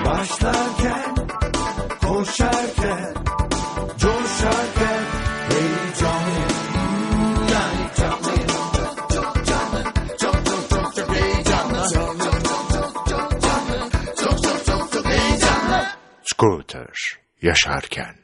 Başlarken, koşarken, coşarken heyecanlıyım. Yani canlıyım. Çok canlı, çok heyecanlı. Çok heyecanlı. Scooter yaşarken.